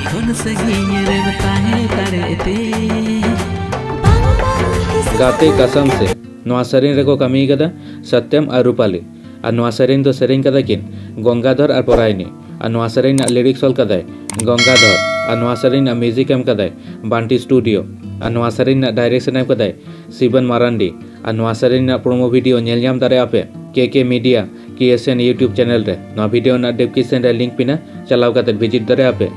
गाते कसम से नवा सेरेन रेको कमी कदा सत्यम और रूपाली और नवा सेरेन तो सेरेन कदा किन गंगाधर और परायनी और नवा सेरेन लिरिक्स ऑल कदा गंगाधर और नवा सेरेन म्यूजिक एम कदा बांटी स्टूडियो और नवा सेरेन डायरेक्शन एम कदा शिवन मारांडी और नवा सेरेन प्रोमो वीडियो नेल नाम दारे आपे के मीडिया KSN यूट्यूब चैनल रे नवा वीडियो ना डिस्क्रिप्शन रे लिंक पिना चलाव कते विजिट दारे आपे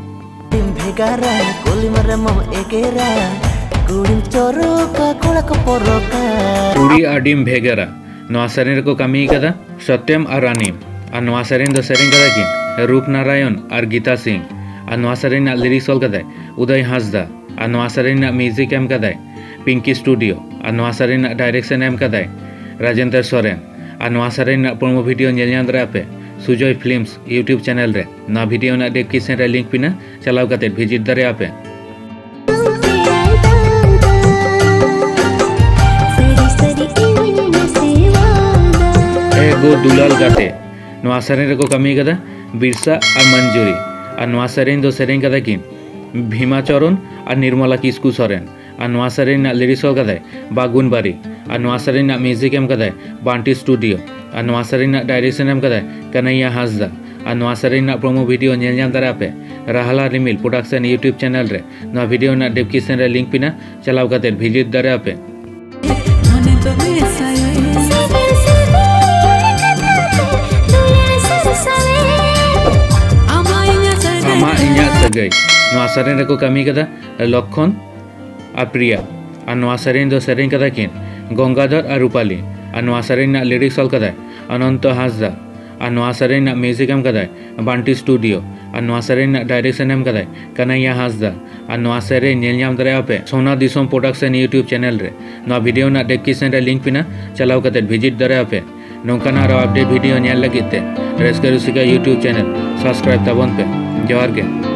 कुड़ी आडिम भेगरा नवा सेरेन को कमी कदा सत्यम और रानी और नवा सेरेन दो सेरेन कदा किन रूप नारायण और गीता सिंह और नवा सेरेन लिरिक्स ऑल कदा उदय हांसदा और नवा सेरेन म्यूजिक एम कदा पिंकी स्टूडियो और नवा सेरेन डायरेक्शन एम कदा राजेंद्र सोरेन और नवा सेरेन प्रोमो वीडियो नेल नाम दारे आपे सुजय फिल्म्स यूट्यूब चैनल रे नवा वीडियो ना डिस्क्रिप्शन रे लिंक पिना चलाव कते विजिट दारे आपे गो दुलाल गाते नवा सेरेन रे को कमी कदा बिरसा और मंजूरी और नवा सेरेन दो सेरेन कदा किन भीमाचरण और निर्मला किस्कू सोरेन और नवा सेरेन लिरिक्स कदा बागुन बारी और नवा सेरेन म्यूजिक एम कदा बांटी स्टूडियो और नवा सेरेन डायरेक्शन एम कदा कन्हैया हांसदा और नवा सेरेन प्रोमो वीडियो नेल नाम दारे आपे राहला रिमिल प्रोडक्शन यूट्यूब चैनल रे नवा वीडियो ना डिस्क्रिप्शन रे लिंक पिना चलाव कते विजिट दारे आपे सगई नवा सेरेन रे को कमी कदा लक्षण और प्रिया और नवा सेरेन दो सेरेन कदा किन गंगाधर और रूपाली और नवा सेरेन लिरिक्स ऑल कदा अनंत हांसदा और नवा सेरेन म्यूजिक एम कदा बांटी स्टूडियो और नवा सेरेन डायरेक्शन एम कदा कन्हैया हांसदा और नवा सेरेन नेल नाम दारे आपे सोना दिसोम प्रोडक्शन यूट्यूब चैनल रे नवा वीडियो ना डिस्क्रिप्शन रे लिंक पिना चलाव कते विजिट दारे आपे नौकाना अपडेट वीडियो नेल लगिते रेस्का रुसिका यूट्यूब चैनल सब्सक्राइब तबन पे जोहार के।